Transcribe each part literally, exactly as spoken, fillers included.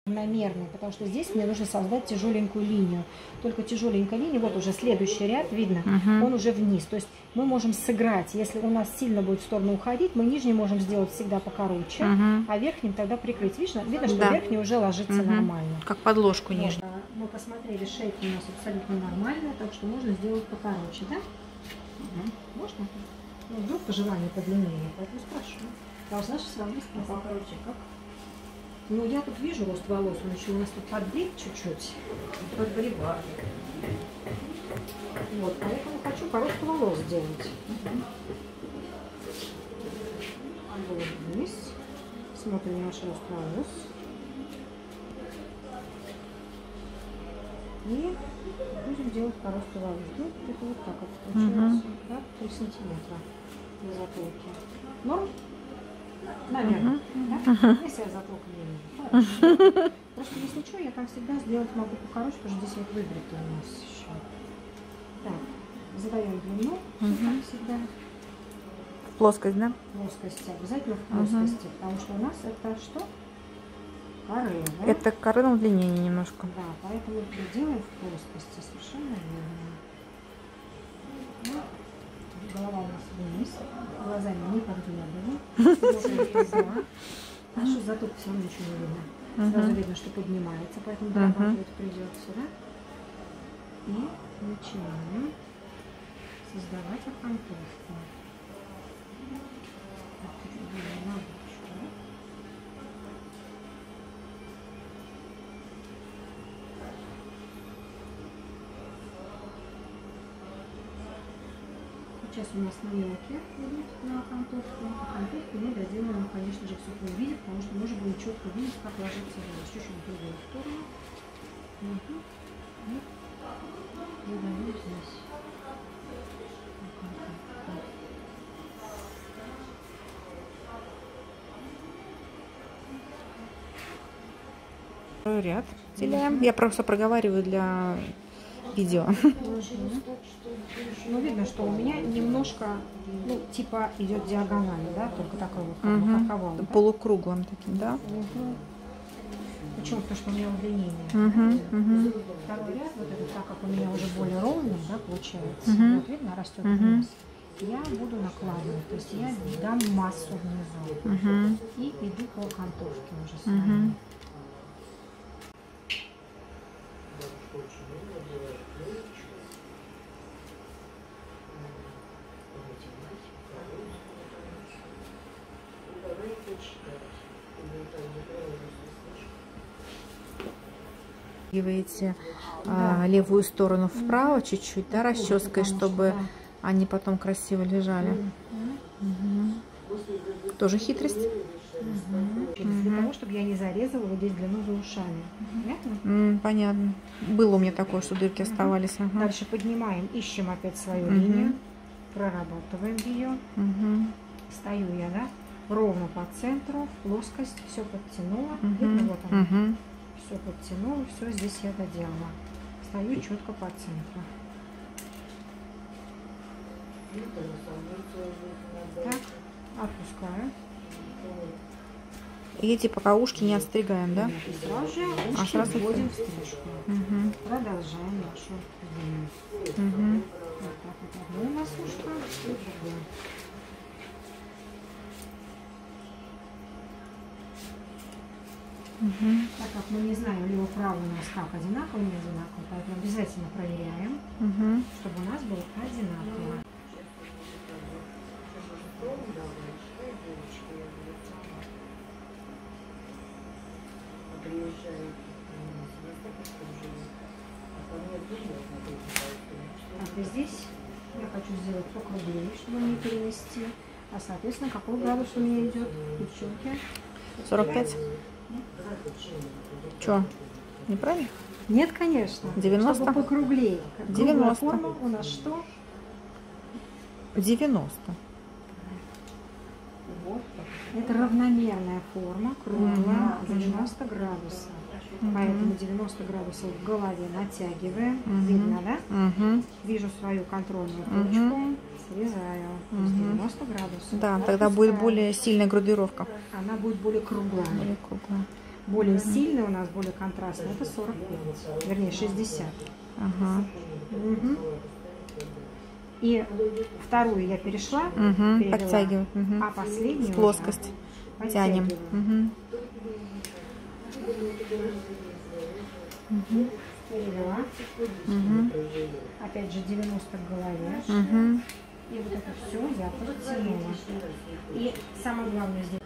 равномерный, потому что здесь мне нужно создать тяжеленькую линию. Только тяжеленькая линия, вот уже следующий ряд, видно, uh-huh. он уже вниз. То есть мы можем сыграть, если у нас сильно будет в сторону уходить, мы нижний можем сделать всегда покороче, uh-huh. а верхним тогда прикрыть. Видно, видно, что да. верхний уже ложится uh-huh. нормально. Как подложку вот. Нижнюю. Мы посмотрели, шейка у нас абсолютно нормальная, так что можно сделать покороче, да? Uh-huh. Можно? Ну, вдруг по желанию подлиннее, поэтому спрашиваю. Должна же все равно сказать. Покороче как? Ну, я тут вижу рост волос, он еще у нас тут подбрит чуть-чуть. Подбривает. Вот, поэтому хочу по росту волос сделать. Вот здесь. Смотрим наш рост волос. И будем делать по росту волос. Ну, это вот так вот получается. Uh-huh. Да, три сантиметра на затылке. Норм? Наверное. Uh-huh. Да? Uh-huh. Если я затылка не вижу. Просто если что, я как всегда сделать могу покороче, потому что здесь вот выбрито у нас еще. Так, задаем длину, uh-huh. как всегда. Плоскость, да? Плоскость, обязательно в плоскости, uh-huh. потому что у нас это что? Корона, да? Это корона удлинение немножко. Да, поэтому делаем в плоскости, совершенно верно. Ну, голова у нас вниз, глазами не подглядываем. Нашу затылку все равно ничего не видно. Uh-huh. Сразу видно, что поднимается, поэтому дорабатывать uh-huh. придется, да? И начинаем создавать окантовку. Сейчас у нас намеки идут на окантовку. Окантовку мы доделаем, конечно же, в сухом виде, потому что можно было четко видеть, как ложится волос. Чуть-чуть в другую сторону. Угу. И задаем здесь. Второй ряд делаем. Я просто проговариваю для видео. Ну, видно, что у меня немножко, ну, типа идет диагонально, да, только такой вот, как угу. как овал, да? Полукруглым таким, да? Угу. Почему? Потому что у меня удлинение. Угу. Угу. Второй ряд, вот это, так как у меня уже более ровный, да, получается, угу. вот видно, растет угу. вниз, я буду накладывать, то есть я дам массу внизу угу. и иду по окантовке уже с вами. Угу. Вытягиваете да. а, левую сторону вправо чуть-чуть, да, расческой, чтобы да. они потом красиво лежали. Угу. Тоже хитрость. Угу. Для угу. того, чтобы я не зарезала вот здесь длину за ушами. Понятно? Mm, понятно. Было у меня такое, что дырки угу. оставались. Ага. Дальше поднимаем, ищем опять свою угу. линию, прорабатываем ее. Угу. Стою я, да, ровно по центру, в плоскость, все подтянула. Угу. Видно, вот она. Угу. Все подтянула, все здесь я доделала. Стою четко по центру. Так, отпускаю. И эти пока ушки не отстригаем, да? И сразу же ушки а сразу вводим в стрижку. Угу. Продолжаем нашу линию. Угу. Вот так вот одно у нас ушко и другое. Угу. Так как мы не знаем, лево-право у нас как одинаково, не одинаково, поэтому обязательно проверяем, угу. чтобы у нас было одинаково. Так, и здесь я хочу сделать покруглее, чтобы не перенести. А соответственно, какой градус у меня идет, девчонки? сорок пять. Че? Неправильно? Нет, конечно. девяносто. Чтобы покруглее. девяносто. Форма у нас что? девяносто. Вот. Это равномерная форма, круглая, девяносто градусов. Uh-huh. Поэтому девяносто градусов в голове натягиваем. Uh-huh. Видно, да? Uh-huh. Вижу свою контрольную точку, uh-huh. срезаю. Uh-huh. То есть девяносто градусов. Да, тогда будет более сильная градуировка. Она будет более круглая. Более круглая. более угу. сильный у нас, более контрастный, это сорок пять, вернее шестьдесят. Ага. Угу. И вторую я перешла, угу. Подтягиваю, угу. а последнюю в плоскость тянем. Угу. Угу. Перевела. Угу. Опять же девяносто к голове. Угу. И вот это все я подтянула. И самое главное здесь.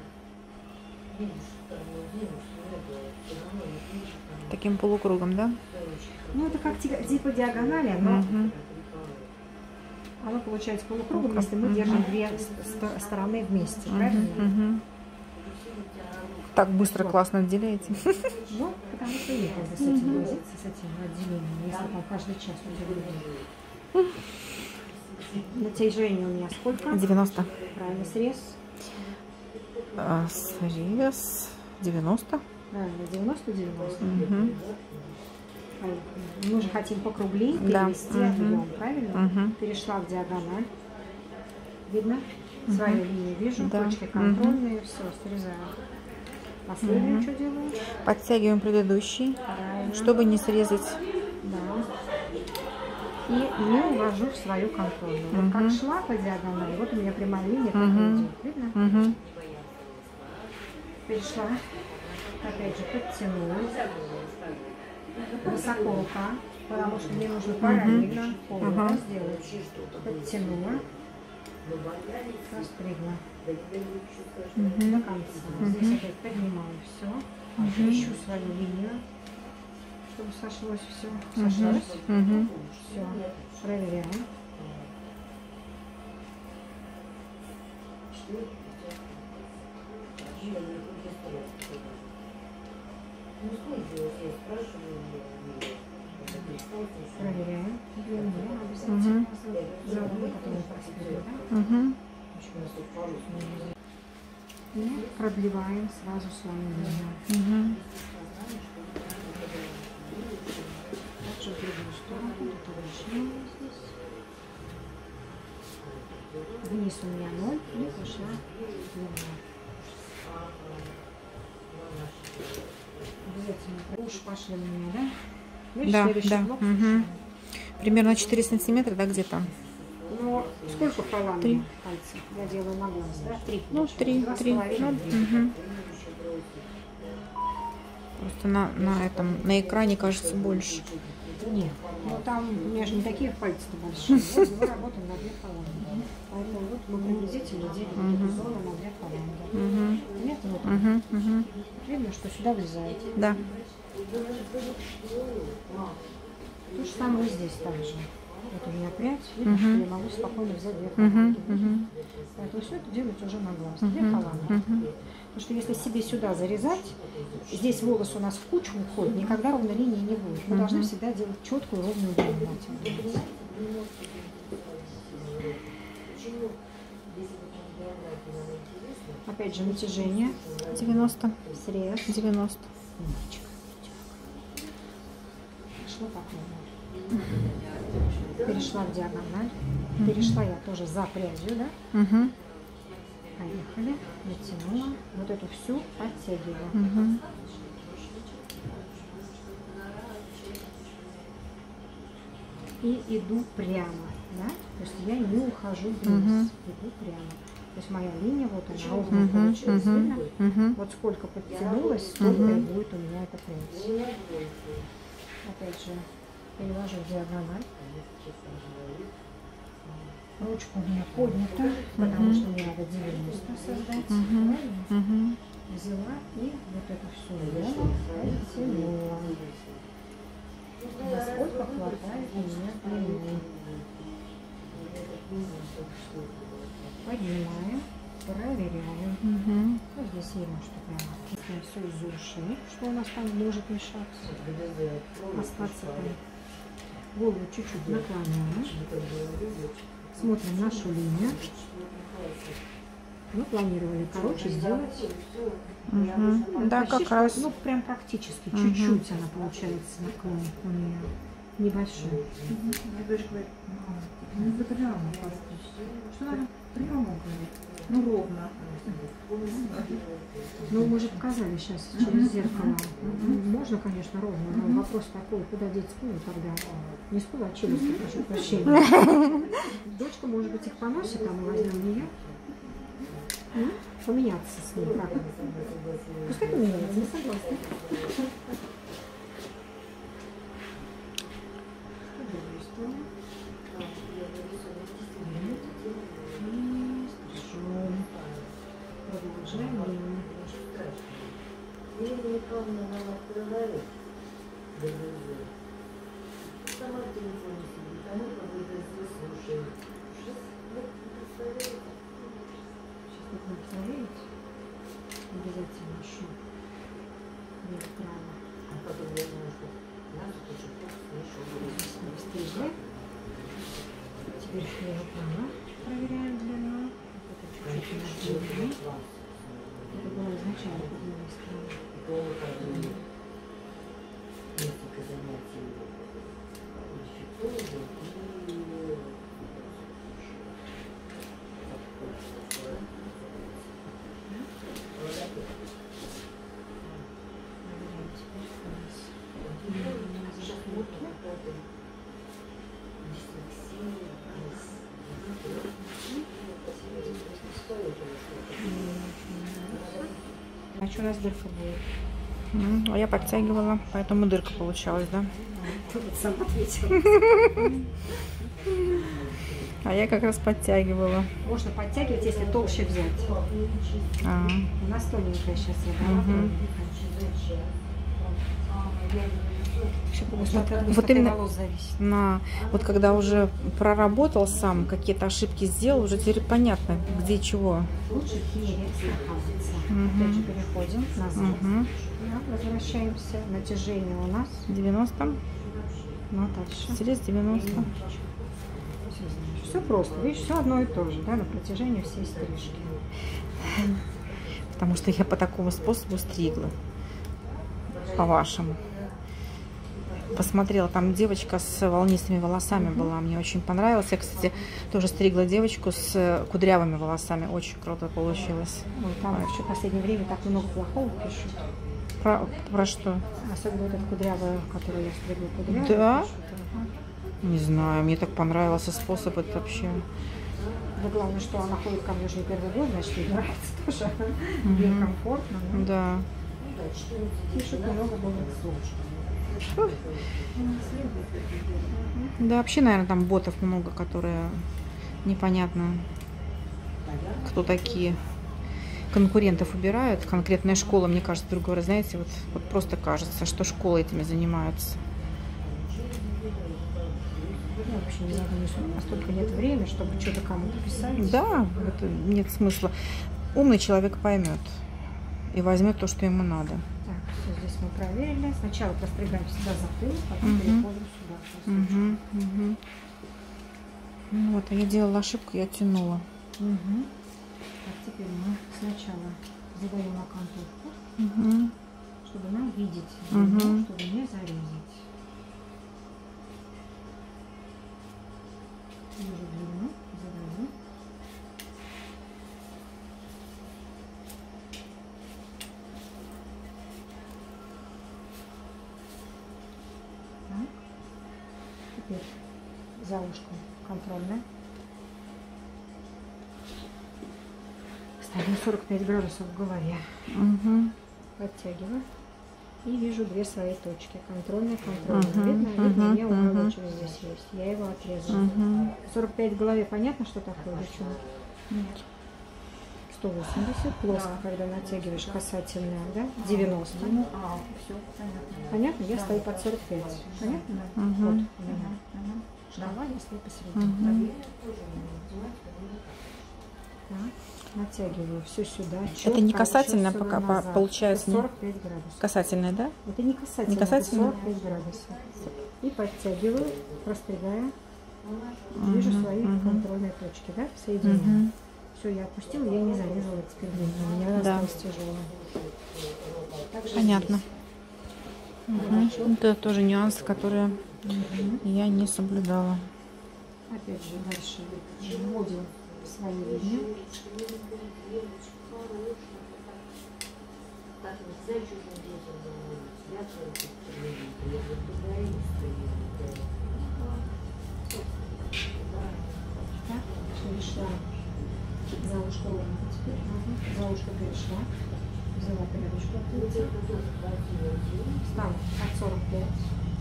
Таким полукругом, да? Ну это как типа диагонали, но угу. оно получается полукругом, если мы угу. держим две стороны вместе, угу. правильно? Угу. Так быстро, вот. Классно отделяете. Ну, потому что некогда с этим возиться, с этим отделением, если там каждый час уделяем. Натяжение у меня сколько? девяносто. Правильно, срез? А, срез девяносто. Правильно, девяносто девяносто. Угу. Мы же хотим покруглее перевести да. объем, угу. правильно? Угу. Перешла в диагональ. Видно? Угу. Свою линию вижу, да. точки контрольные, угу. все, срезаю. Последнее, угу. что делаю? Подтягиваем предыдущий, правильно. Чтобы не срезать. Да. И не увожу в свою контрольную. Угу. Вот как шла по диагонали, вот у меня прямая линия угу. идет. Видно? Угу. Перешла. Опять же подтянула. Высоко рука, потому что мне нужно параллельно пол угу. сделать. Подтянула. Растригла. Угу. До конца. Угу. Здесь опять поднимаю все. Угу. Ищу свою линию, чтобы сошлось все. Сошлось. Угу. Все. Проверяем. Проверяем. Обязательно. Заодно потом просмотрим. Угу. И продлеваем сразу свою линию. Угу. Также в другую сторону. Это лишнее здесь. Вниз у меня ноль и пошла длина. Обязательно. Уж пошли у меня, да? Видишь, да, следующий да. блок. Угу. Примерно четыре сантиметра, да, где-то? Ну, сколько фаланги пальцев? Я делаю на глаз, да? Три. Ну, три, три. Ну, угу. Просто на, на этом, на экране кажется больше. Нет, ну там у меня же не такие пальцы-то большие. Вот мы работаем на две фаланги. Поэтому вот мы приблизительно делим эту зону на две фаланги. Нет, вот. Видно, что сюда влезает. Да. То же самое здесь также. Вот у меня прядь, видно, что я могу спокойно взять две фаланги. Поэтому все это делать уже на глаз. Две фаланги. Потому что если себе сюда зарезать, здесь волос у нас в кучу уходит, никогда ровной линии не будет. Мы должны всегда делать четкую ровную линию. Опять же натяжение. девяносто. Срез. девяносто. Пошла по кругу. Перешла в диагональ. Перешла я тоже за прядью, да? Угу. Поехали. Натянула. Вот эту всю оттягиваю. Угу. И иду прямо, да? То есть я не ухожу вниз. Угу. Иду прямо. То есть моя линия, вот она ровно угу. получилась, угу. видно? Угу. Вот сколько подтянулась, столько угу. и будет у меня эта прядь. Опять же, перевожу в диагональ. Ручка у меня поднята, uh-huh. потому что мне надо девяносто создать. Uh-huh. Uh-huh. Взяла и вот это все дело оттянула. Насколько хватает у меня длины. Поднимаем, проверяем. Uh-huh. Вот здесь видно, что прямо все из ушей, что у нас там может мешаться. Остаться там. Голову чуть-чуть наклоняем. Смотрим нашу линию. Мы планировали, короче, сделать. Угу. Да, почти, как что, раз. Ну, прям практически. Чуть-чуть угу. она получается наклон у нее. Небольшой. Мне дочь говорит, мама, не за прямо. Что надо прямо говорить? Ну, ровно. Ну, мы же показали сейчас через зеркало. Можно, конечно, ровно, но вопрос такой, куда деть скулу тогда? Не скулу, а челюсть, прошу прощения. Дочка, может быть, их поносит, а мы возьмем ее. Поменяться с ним, как? Пускай поменяется, я согласна. Обязательно еще вверх-право. А потом я знаю, что нас тоже быстрее. Теперь вверх-право проверяем длину. Это чуть-чуть длиннее. Это было изначально под левой стороной. Несколько занятий дефектологии и а что у нас дырка будет? А я подтягивала, поэтому дырка получалась, да? Ты вот сам ответил. А я как раз подтягивала. Можно подтягивать, если толще взять. А. У нас тоненькая сейчас я Угу. Вот, вот, вот именно на, вот когда уже проработал сам, какие-то ошибки сделал, уже теперь понятно, где чего. Лучше перестраховаться. Угу. Опять же переходим назад. Угу. Да, возвращаемся. Натяжение у нас девяносто. Ну, дальше. Срез девяносто. Все просто. Видишь, все одно и то же, да, на протяжении всей стрижки. Потому что я по такому способу стригла. По-вашему. Посмотрела, там девочка с волнистыми волосами mm-hmm. была, мне очень понравилось. Я, кстати, тоже стригла девочку с кудрявыми волосами, очень круто получилось. Ой, там еще в последнее время так много плохого пишут. Про, про что? Особенно вот эта кудрявая, которую я стригла кудрявая. Да? Пишут, ага. Не знаю, мне так понравился способ это вообще. Да главное, что она ходит ко мне уже не первый год, значит, ей нравится тоже. Mm-hmm. Ей комфортно. Ну? Да. Пишут много добрых слов. Да, вообще, наверное, там ботов много, которые непонятно, кто такие. Конкурентов убирают. Конкретная школа, мне кажется, другой раз, знаете, вот, вот просто кажется, что школы этими занимаются. Ну, вообще не надо, настолько нет времени, чтобы что-то кому-то писать. Да, это нет смысла. Умный человек поймет и возьмет то, что ему надо. Так, все здесь мы проверили. Сначала простригаем всегда затылок, потом угу. переходим сюда. Угу, угу. Ну вот, а я делала ошибку, я тянула. Угу. Так, теперь мы сначала задаем окантовку, угу. чтобы нам видеть, угу. чтобы не зарезать. Вижу длину, задаю. Так. Теперь за ушком контрольная. Ставим сорок пять градусов в голове. Угу. Подтягиваю. И вижу две свои точки. Контрольная, контрольная. Uh-huh, Видно? Видно? uh-huh, У меня уголочек uh-huh. здесь есть. Я его отрезала. Uh-huh. сорок пять в голове. Понятно, что такое? Девчонки? Нет. сто восемьдесят. Плоско, да. Когда натягиваешь касательная, да? девяносто. А, все, понятно. Понятно? Я да, стою да. под сорок пять. Понятно? Uh-huh. Вот у меня. Uh-huh. Шкала, я стою посередине. Uh-huh. Так. Натягиваю все сюда. Это не касательно, пока назад. Получается сорок пять градусов. Касательное, да? Это не касательно, не касательно? это сорок пять градусов. И подтягиваю, простригая. Uh-huh. Вижу свои uh-huh. контрольные точки, да, соединяю. Uh-huh. Все, я отпустила, я не зарезала теперь длинную, у меня да. осталось тяжело. Понятно. Uh-huh. Это тоже нюансы, которые uh-huh. я не соблюдала. Опять же, дальше вводим свои линии. Так, перешла за ушко ровно теперь. Ага. За ушко перешла. Взяла передочку от лица. Встала от сорок пять.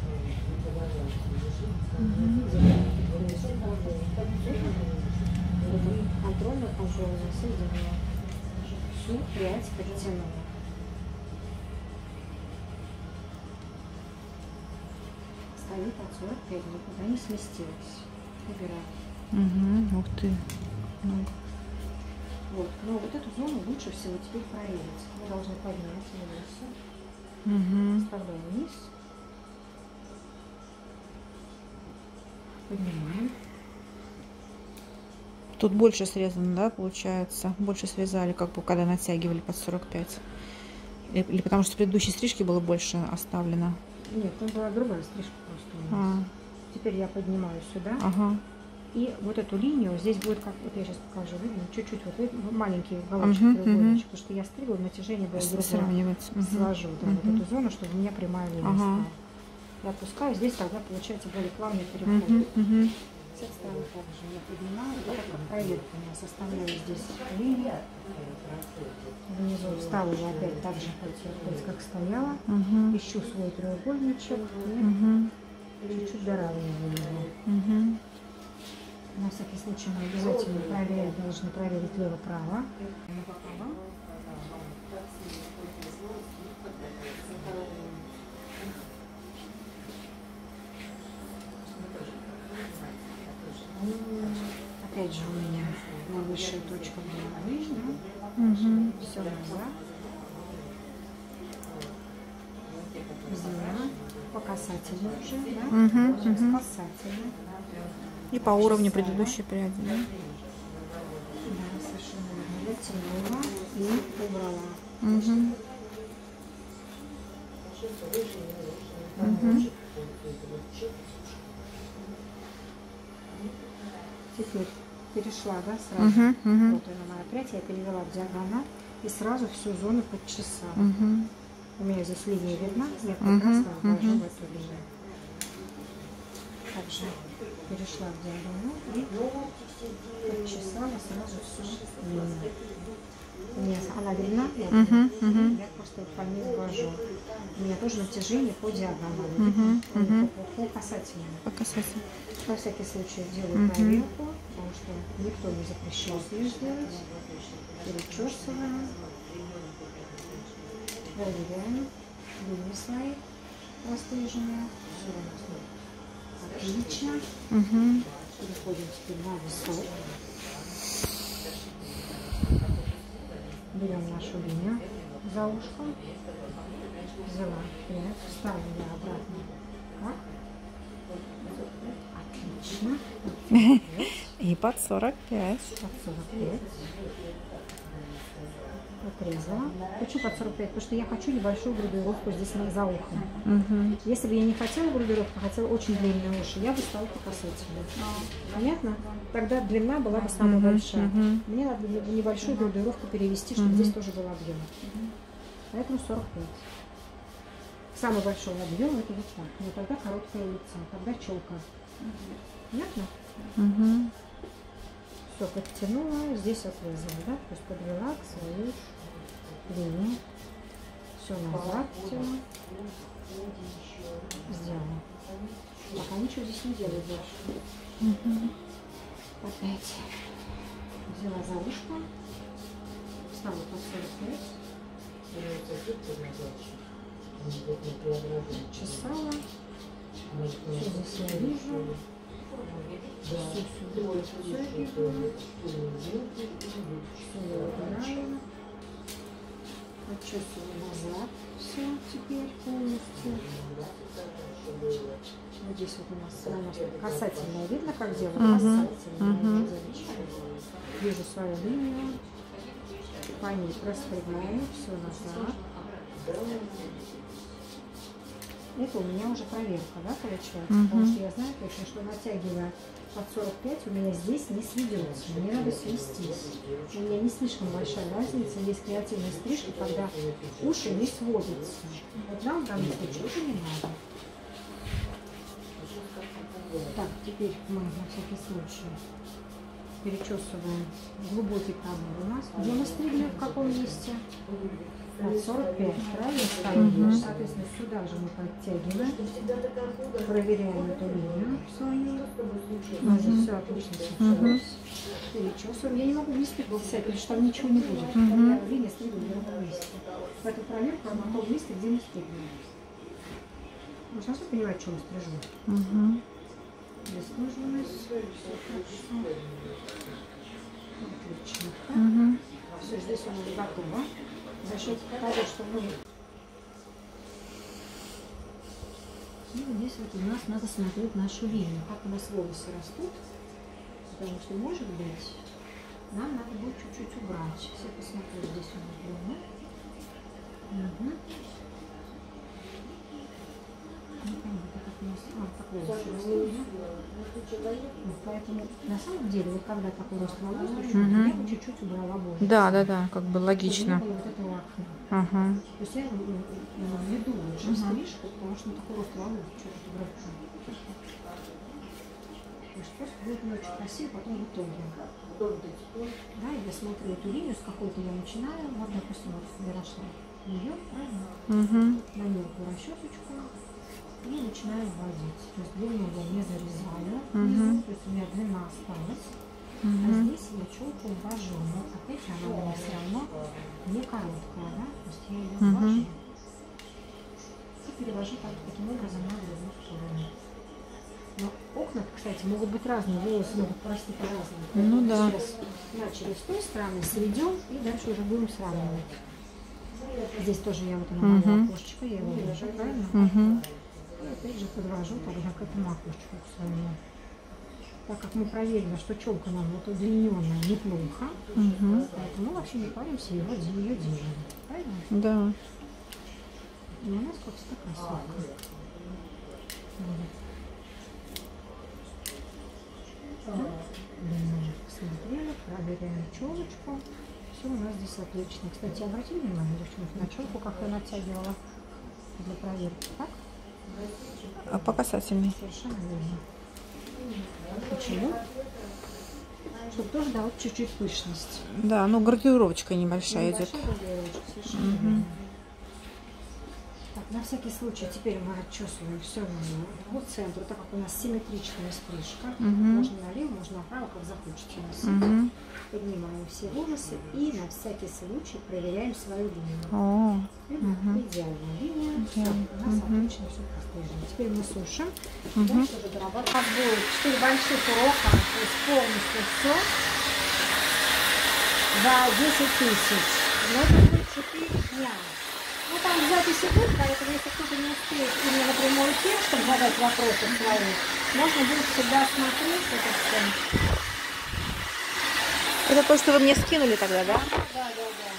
Контрольно контрольно соединила. Всю прядь подтянула. Стоит от сорок пять, никуда не сместилась. Убираю. Угу. Ух ты. Ну. Вот. Но вот эту зону лучше всего теперь проверить. Мы должны поднять волосы. Угу. Вставляем вниз. Поднимаем. Тут больше срезано, да, получается? Больше срезали, как бы, когда натягивали под сорок пять. Или, или потому что в предыдущей стрижке было больше оставлено? Нет, там была другая стрижка просто у нас. А. Теперь я поднимаю сюда. Ага. И вот эту линию, здесь будет, как вот я сейчас покажу, видно, чуть-чуть вот видно, маленький уголочек, Угу, треугольничек, угу. потому что я стригла, натяжение было другое. Сравнивать. Угу. Сложу, да, угу. вот эту зону, чтобы у меня прямая линия Ага. стала. Я опускаю, здесь тогда получается более плавный переход. Угу, угу. С этой стороны также я поднимаю, и так как проверка у меня составляю здесь линию. Внизу ставлю опять так же, как стояла. Угу. Ищу свой треугольничек и Угу. чуть-чуть доравниваю его. Угу. На всякий случай мы обязательно проверить, должны проверить лево-право. Опять же у меня наивысшая точка была нижняя. Угу. Все назад. Взяла по касательной уже, да? Угу, Сейчас угу. касательной. И по уровню предыдущей пряди, да? Да, совершенно верно. Дотянула и убрала. Угу. Угу. Теперь перешла, да, сразу. Угу, угу. Вот она моя прядь, я перевела в диагональ и сразу всю зону подчесала. Угу. У меня здесь линия видна, я как Угу, раз ввожу угу. в эту линию. Также перешла в диагональ и подчесала сразу всю линию. Мне она видна, я, Угу, угу. я просто по ней ввожу. У меня тоже натяжение по диагонали, Угу, угу. по, по касательному. По касательной. На всякий случай делаю Угу. проверку, потому что никто не запрещал ее сделать. Перечесываем. Проверяем. Линии свои растриженные. Все у нас отлично. Угу. Переходим теперь на висок. Берем нашу линию за ушком. Взяла прядь, вставлю я обратно. Так. Отлично. И под сорок пять. Под сорок пять. Отрезала. Почему под сорок пять? Потому что я хочу небольшую градуировку здесь за ухом. Угу. Если бы я не хотела градуировку, хотела очень длинные уши, я бы стала по касательной. Понятно? Тогда длина была бы самая Угу, большая. угу. Мне надо небольшую градуировку перевести, чтобы Угу. здесь тоже был объем. Поэтому сорок пять. Самый большой объем это вот так. Но тогда короткое лицо, тогда челка. Понятно? Угу. Все, подтянула, здесь отрезала, да? То есть подвела к своей линии. Все назад тяну. Сделала. Пока ничего здесь не делаю больше. Угу. Опять взяла за ушко. Встала под сорок пять. Чесала. Все здесь я вижу. Все сюда, все вижу. Все я убираю. Почесываю назад. Все теперь полностью. Вот здесь вот у нас все равно касательная. Видно, как делаю? Угу. Касательная. Угу. Вижу свою линию. По ней распрямляю. Все назад. Это у меня уже проверка, да, получается? Угу. Потому что я знаю точно, что натягивая под сорок пять у меня здесь не сведется. Мне надо свестись. У меня не слишком большая разница. Есть креативная стрижка, когда уши не сводятся. Вот нам в данном случае уже не надо. Так, теперь мы на всякий случай перечесываем глубокий пробор у нас. Где мы стригли, в каком месте? От сорок пять, правильно ставим? Угу. Соответственно, сюда же мы подтягиваем, проверяем эту линию свою. У нас здесь все отлично сейчас. Перечесываем. Я не могу вместе писать, потому что там ничего не будет. Угу. Я линия стригла в другом месте. Поэтому проверка на том месте, где мы стригли. Вы сразу понимаете, что мы стрижем? Угу. Здесь тоже у нас все хорошо. Отлично. Угу. Все, здесь у нас готово. За счет того, что мы... И здесь вот у нас надо смотреть нашу линию, как у нас волосы растут. Потому что, может быть, нам надо будет чуть-чуть убрать. Сейчас я посмотрю, здесь у нас длина. Угу. Непонятно, как у нас... А, так волосы растут, да? Вот, поэтому, на самом деле, вот когда такой рост волос, угу. я бы чуть-чуть убрала больше. Да, да, да, как бы логично. Вот этого акне. Ага. То есть я веду лучше стрижку, потому что на такой рост волос что-то убрать. То есть просто будет не очень красиво, потом в итоге. Да, я смотрю эту линию, с какой-то я начинаю, вот, допустим, вот я нашла ее, правильно? Угу. На мелкую расчесочку. И начинаю вводить. То есть длину я не зарезаю внизу, uh-huh. то есть у меня длина осталась. Uh-huh. А здесь я челку ввожу. Но опять она у меня все равно не короткая, да? То есть я ее uh-huh. ввожу. И перевожу так, таким образом на другую сторону. Но окна, кстати, могут быть разные, волосы могут расти по-разному. Ну да. Сейчас начали с той стороны, сведем и дальше уже будем сравнивать. Здесь тоже я вот она uh-huh. окошечко, я его вижу, правильно? Uh-huh. И опять же подвожу тогда к этому окошечку к своему. Так как мы проверили, что челка нам вот удлиненная неплохо, угу. поэтому мы вообще не паримся, его, ее делаем. Правильно? Да. И у нас как такая сладкая. Посмотрели, проверяем челочку. Все у нас здесь отлично. Кстати, обратили внимание, девчонки, на челку, как я натягивала для проверки, так? А по касательной? Совершенно верно. Почему? Чтобы тоже давать чуть-чуть пышность. Да, ну градировочка небольшая, небольшая идет. Градировочка, совершенно угу. верно. Так, на всякий случай теперь мы отчесываем все по центру, так как у нас симметричная стрижка. Угу. Можно налево, можно направо, как захочется у нас. Угу. Поднимаем все волосы и на всякий случай проверяем свою линию. О, угу. Идеальная линия. Все, у нас угу. отлично все пострижено. Теперь мы сушим. Угу. Дальше уже дорабатываем. Будет четыре больших урока, то есть полностью все за десять тысяч. Но это будет четыре дня. Ну там записи будут, поэтому если кто-то не успеет именно на прямой эфир, чтобы задать вопросы свои, можно будет всегда смотреть это все. Это то, что вы мне скинули тогда, да? Да, да, да.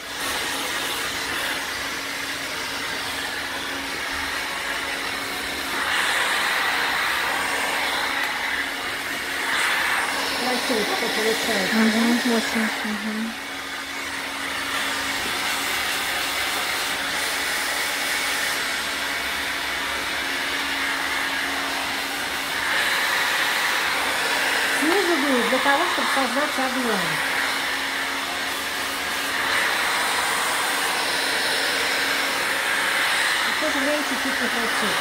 Красиво, что получается. Угу, очень. Угу. Снизу будет для того, чтобы создать объем. И в то же время чуть-чуть покрутить.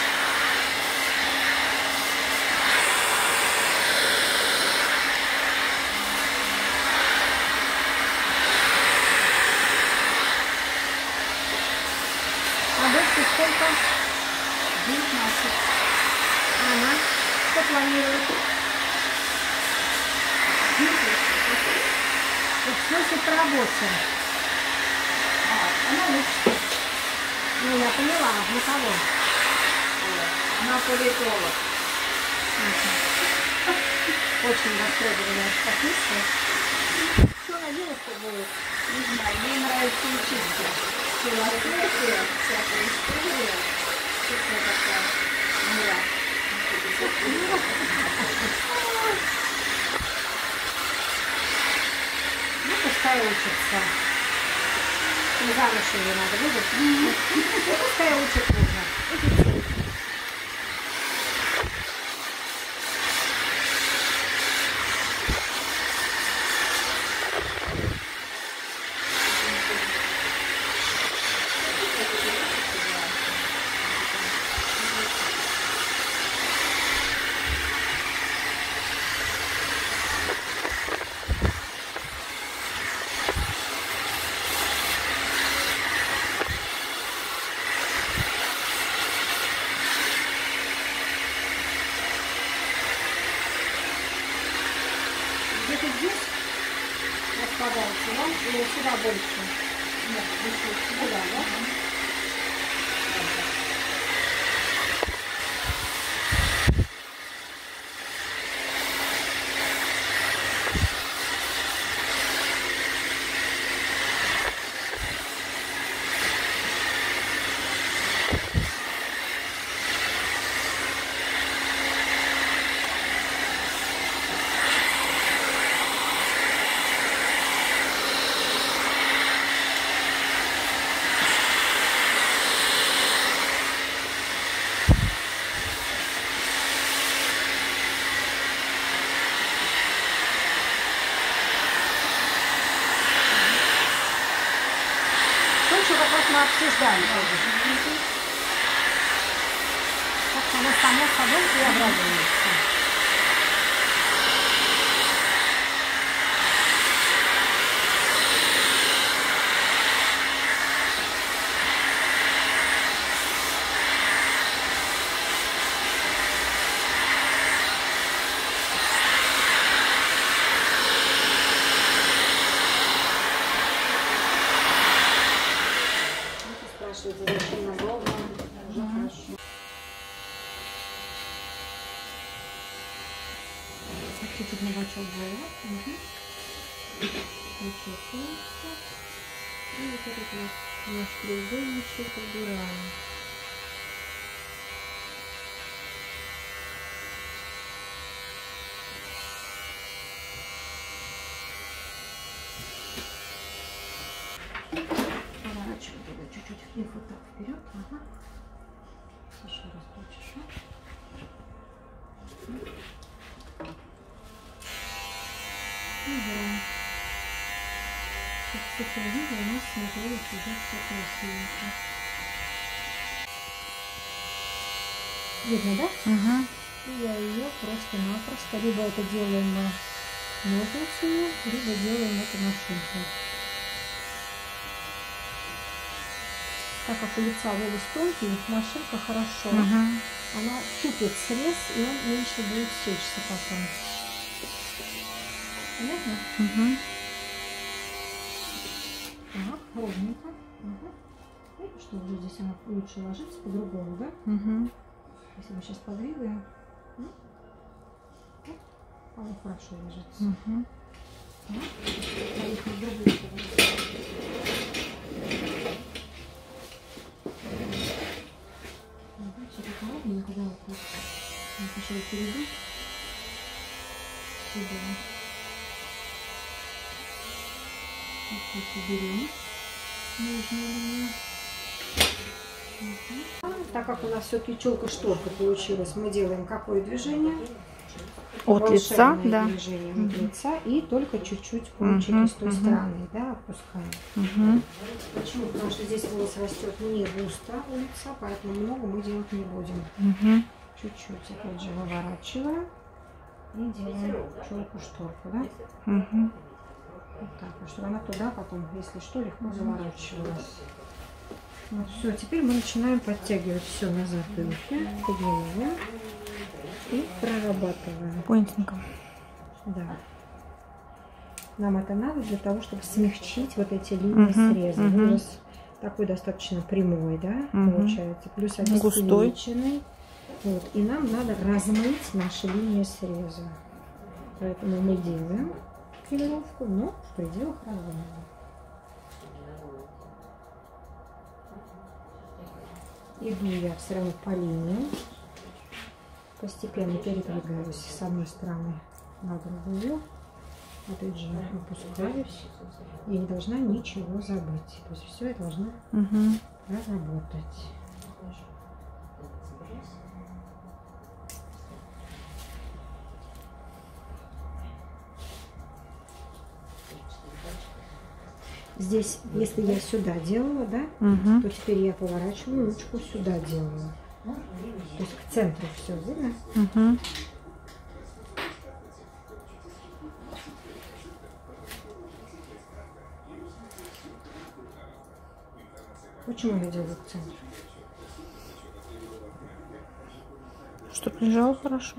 А дочке сколько? девятнадцать. Ага. Что планирует? Вот в смысле по работе. Она учится. Ну, я поняла. На кого? Она политолог. Очень востребованная профессия. Что она делает, что будет? Не знаю, ей нравится учиться. Философия, всякая история. Что такая? Мира. не замуж ее надо выдать. Ну, пускай лучше позже. Где-то здесь распадается, да? Или сюда больше? Нет, здесь сюда, да? Вопрос мы обсуждали. Как она само собой и образуется. Зачем надолго? Уже хорошо. Чуть-чуть на бочок было. Причесывается. И вот этот вот наш треугольничек убираем. Чуть-чуть вверх, вот так вперед. Ага. Еще раз почешу. Угу. Чтобы все половины у нас смотрелось уже все красивенько. Видно, да? Угу. И я ее просто-напросто либо это делаем ножницами, либо делаем это машинкой. Так как у лица волос тонкий, машинка хорошо. Угу. Она щупает срез, и он меньше будет сечься потом. Понятно? Угу. Так, ровненько. Ага. Видите, что уже здесь она лучше ложится по-другому, да? Угу. Если мы сейчас подвигаем, она хорошо ложится. Угу. Так, поехали в другую сторону. Все-таки ровненько, когда вот так. Я сначала перейду сюда. Вот здесь уберем нижнюю линию. Угу. Так как у нас все-таки челка-шторка получилась, мы делаем какое движение? От лица, да. Движение от лица и только чуть-чуть кончики uh-huh, с той uh-huh. стороны, да, опускаем. Uh-huh. Почему? Потому что здесь волос растет не густо у лица, поэтому много мы делать не будем. Uh-huh. Чуть-чуть, опять же, выворачиваем и делаем челку-шторку, да? Uh-huh. Вот так, чтобы она туда потом, если что, легко заворачивалась. Вот, все, теперь мы начинаем подтягивать все на затылке, поднимаем и прорабатываем. Понятненько. Да. Нам это надо для того, чтобы смягчить вот эти линии uh-huh, среза. Uh-huh. Вырез такой достаточно прямой, да, uh-huh. получается. Плюс обесцвеченный. Вот. И нам надо размыть наши линии среза. Поэтому мы делаем филировку, но в пределах разумного. Иду я все равно по линии. Постепенно передвигаюсь с одной стороны на другую. Опять же, опускаюсь. Я не должна ничего забыть. То есть все я должна Угу. проработать. Здесь, если я сюда делала, да, Угу. то теперь я поворачиваю ручку сюда делаю. То есть к центру все видно. Угу. Почему я делаю к центру? Чтоб лежало хорошо.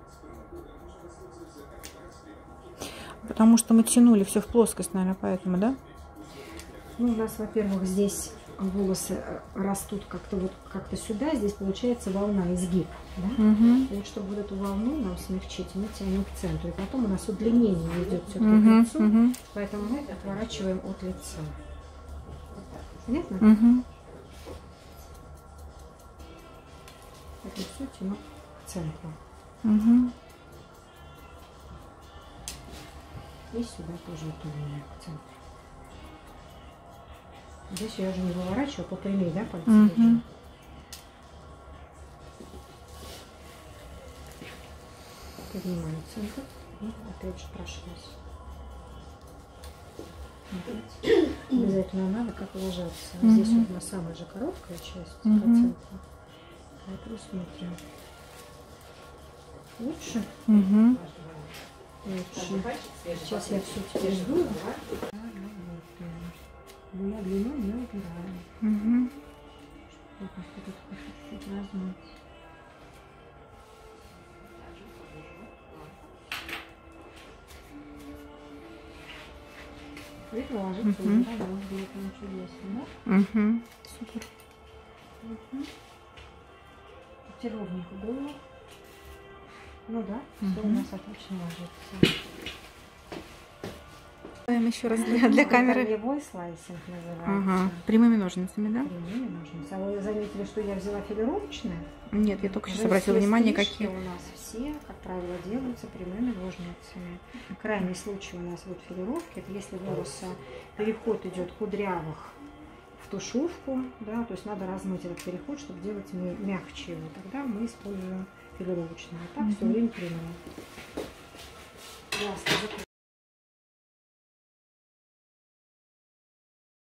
Потому что мы тянули все в плоскость, наверное, поэтому, да? Ну, у нас, во-первых, здесь волосы растут как-то вот как-то сюда, здесь получается волна, изгиб, да? Угу. И вот чтобы вот эту волну нам смягчить, мы тянем к центру. И потом у нас удлинение идет все-таки Угу. к лицу, Угу. поэтому мы отворачиваем от лица. Понятно? Угу. Это все тяну к центру. Угу. И сюда тоже удлиняю к центру. Здесь я уже не выворачиваю, по прямой, да, пальцы Угу. держу. Поднимаю центр и опять же прошлась. Опять. Обязательно надо как ложаться. Мгм. Здесь вот у нас самая же короткая часть по Мгм. центру. Поэтому смотрим. Лучше? Угу. Лучше. Сейчас я все теперь жду. Но я длину не убираю. Угу. Вот просто тут чуть-чуть размыть. И положить Мгм. уже, да, будет прям чудесно, да? Угу. Супер. Угу. Теперь ровненько было. Ну да, все у Мгм. нас отлично ложится. Еще раз для, для камеры. Корневой слайсинг называется. Ага. Прямыми ножницами, да? Прямыми ножницами. А вы заметили, что я взяла филировочные? Нет, я только сейчас Уже обратила все внимание, стрижки какие. у нас все, как правило, делаются прямыми ножницами. Крайний случай у нас вот филировки, это если волосы, переход идет кудрявых в тушевку, да, то есть надо размыть этот переход, чтобы делать мя- мягче его. Тогда мы используем филировочные. А так все Мгм. время прямые. Глазки закрыты.